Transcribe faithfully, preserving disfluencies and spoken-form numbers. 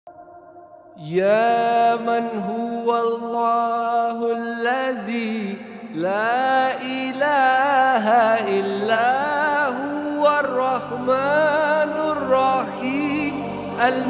يا من هو الله الذي لا إله إلا هو الرحمن الرحيم.